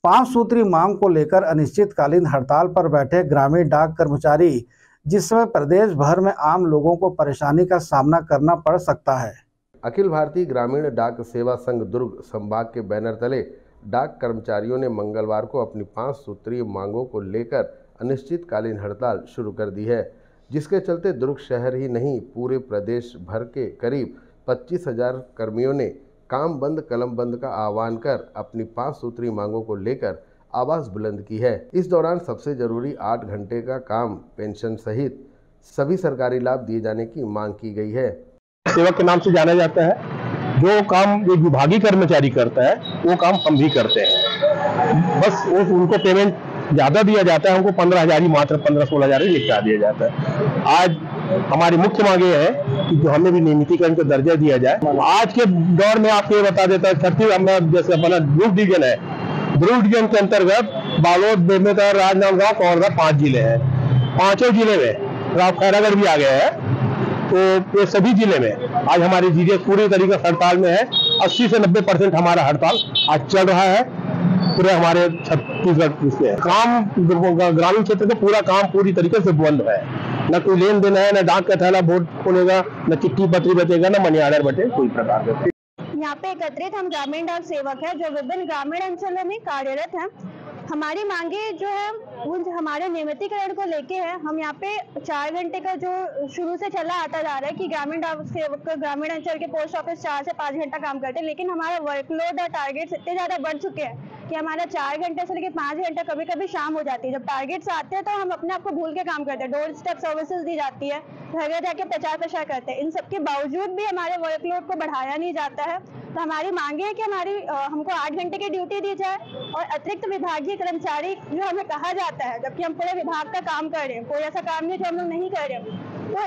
पांच सूत्री मांग को लेकर अनिश्चितकालीन हड़ताल पर बैठे ग्रामीण डाक कर्मचारी, जिसमें प्रदेश भर में आम लोगों को परेशानी का सामना करना पड़ सकता है। अखिल भारतीय ग्रामीण डाक सेवा संघ दुर्ग संभाग के बैनर तले डाक कर्मचारियों ने मंगलवार को अपनी 5 सूत्रीय मांगों को लेकर अनिश्चितकालीन हड़ताल शुरू कर दी है, जिसके चलते दुर्ग शहर ही नहीं पूरे प्रदेश भर के करीब 25,000 कर्मियों ने काम बंद कलम बंद का आह्वान कर अपनी 5 सूत्रीय मांगों को लेकर आवाज बुलंद की है। इस दौरान सबसे जरूरी 8 घंटे का काम, पेंशन सहित सभी सरकारी लाभ दिए जाने की मांग की गई है। सेवक के नाम से जाना जाता है। जो काम एक विभागीय कर्मचारी करता है वो काम हम भी करते हैं, बस उनको पेमेंट ज्यादा दिया जाता है। हमको 15,000 ही, मात्र 15-16 हजार ही निपटा दिया जाता है। आज हमारी मुख्य मांग ये है कि जो हमें भी नियमितीकरण का दर्जा दिया जाए। आज के दौर में आपको ये बता देता है, जैसे अपना ध्रुव डिवीजन है, ध्रुव डिवीजन के अंतर्गत बालोद, बेमेतरा, राजनांदगांव, कवर्धा 5 जिले हैं। 5 जिले में राव खैरागढ़ भी आ गया है। तो ये सभी जिले में आज हमारी जीडीएस पूरी तरीके से हड़ताल में है। 80 से 90% हमारा हड़ताल आज चल रहा है पूरे हमारे छत्तीसगढ़ से। काम ग्रामीण क्षेत्र का पूरा काम पूरी तरीके से बंद है। न कोई लेन देन है, न डाक का थैला वोट खोलेगा, न चिट्ठी पत्री बचेगा, न मनी ऑर्डर बचे कोई प्रकार का। यहाँ पे एकत्रित हम ग्रामीण डाक सेवक है जो विभिन्न ग्रामीण अंचलों में कार्यरत हैं। हमारी मांगे जो है वो हमारे नियमितीकरण को लेके है। हम यहाँ पे 4 घंटे का जो शुरू से चला आता जा रहा है कि ग्रामीण डाक सेवक ग्रामीण अंचल के पोस्ट ऑफिस 4 से 5 घंटा काम करते हैं, लेकिन हमारा वर्कलोड और टारगेट्स इतने ज्यादा बढ़ चुके हैं कि हमारा 4 घंटे से लेकर 5 घंटा कभी कभी शाम हो जाती है। जब टारगेट्स आते हैं तो हम अपने आप को भूल के काम करते हैं। डोर स्टेप सर्विसेज दी जाती है, घर घर जाके प्रचार प्रसार करते हैं। इन सबके बावजूद भी हमारे वर्कलोड को बढ़ाया नहीं जाता है। तो हमारी मांगे है कि हमको 8 घंटे की ड्यूटी दी जाए और अतिरिक्त विभागीय कर्मचारी जो हमें कहा जाता है, जबकि हम पूरे विभाग का काम कर रहे हैं, कोई ऐसा काम नहीं जो हम लोग नहीं कर रहे। तो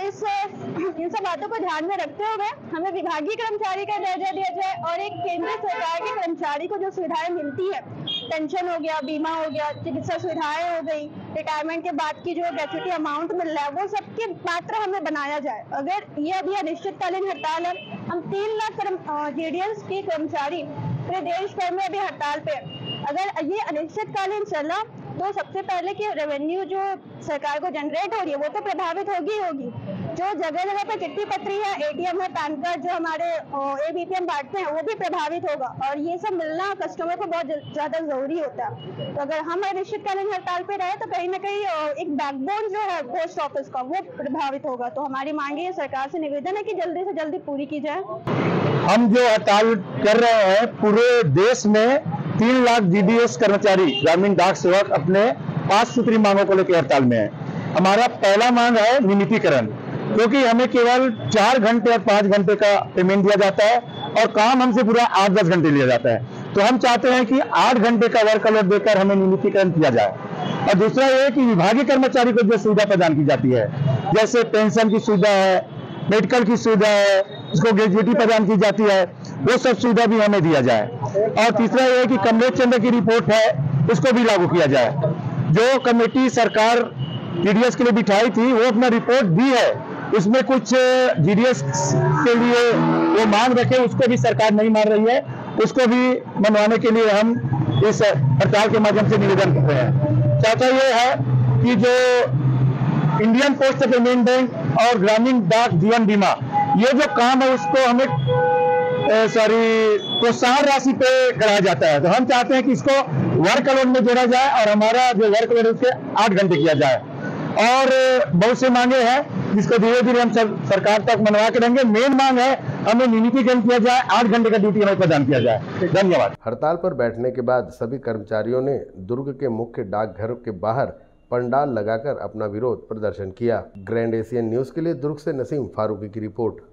इन सब बातों को ध्यान में रखते हुए हमें विभागीय कर्मचारी का दर्जा दिया जाए और एक केंद्रीय सरकार के कर्मचारी को जो सुविधाएं मिलती है, पेंशन हो गया, बीमा हो गया, चिकित्सा सुविधाएं हो गई, रिटायरमेंट के बाद की जो ग्रेच्युटी अमाउंट मिल रहा है, वो सबकी मात्रा हमें बनाया जाए। अगर ये अभी अनिश्चितकालीन हड़ताल है, हम 3 लाख जीडीएस के कर्मचारी पूरे देश भर में अभी हड़ताल पे है। अगर ये अनिश्चितकालीन चला तो सबसे पहले कि रेवेन्यू जो सरकार को जनरेट हो रही है वो तो प्रभावित होगी। जो जगह जगह पे चिट्ठी पत्री है, एटीएम है, पैन कार्ड जो हमारे एबीपीएम बांटते हैं वो भी प्रभावित होगा और ये सब मिलना कस्टमर को बहुत ज्यादा जरूरी होता है। तो अगर हम अनिश्चितकालीन हड़ताल पे रहे तो कहीं ना कहीं एक बैकबोन जो है पोस्ट ऑफिस का वो प्रभावित होगा। तो हमारी मांगे सरकार से निवेदन है कि जल्दी से जल्दी पूरी की जाए। हम जो हड़ताल कर रहे हैं, पूरे देश में 3 लाख जीडीएस कर्मचारी ग्रामीण डाक सेवक अपने 5 सूत्री मांगों को लेकर हड़ताल में है। हमारा पहला मांग है नियमितीकरण, क्योंकि हमें केवल 4 घंटे और 5 घंटे का पेमेंट दिया जाता है और काम हमसे पूरा 8-10 घंटे लिया जाता है। तो हम चाहते हैं कि 8 घंटे का वर्कलोड देकर हमें नियमितीकरण किया जाए। और दूसरा ये कि विभागीय कर्मचारी को जो सुविधा प्रदान की जाती है, जैसे पेंशन की सुविधा है, मेडिकल की सुविधा है, उसको ग्रेजुएटी प्रदान की जाती है, वो सब सुविधा भी हमें दिया जाए। और तीसरा ये है कि कमलेश चंद्र की रिपोर्ट है, उसको भी लागू किया जाए। जो कमेटी सरकार जीडीएस के लिए बिठाई थी वो अपना रिपोर्ट दी है, उसमें कुछ जीडीएस के लिए वो मांग रखे, उसको भी सरकार नहीं मान रही है। उसको भी मनवाने के लिए हम इस हड़ताल के माध्यम से निवेदन कर रहे हैं। चौथा ये है कि जो इंडियन पोस्ट पेमेंट बैंक और ग्रामीण डाक जीवन बीमा, ये जो काम है उसको हमें प्रोत्साहन राशि पे कराया जाता है। तो हम चाहते हैं कि इसको वर्कलोड में जोड़ा जाए और हमारा जो वर्कलोड है उसके 8 घंटे किया जाए। और बहुत से मांगे हैं जिसको धीरे धीरे हम सरकार तक मनवा के रहेंगे। मेन मांग है हमें नियमितीकरण किया जाए, 8 घंटे का ड्यूटी हमें प्रदान किया जाए। धन्यवाद। हड़ताल पर बैठने के बाद सभी कर्मचारियों ने दुर्ग के मुख्य डाकघर के बाहर पंडाल लगाकर अपना विरोध प्रदर्शन किया। ग्रैंड एशियन न्यूज के लिए दुर्ग से नसीम फारूकी की रिपोर्ट।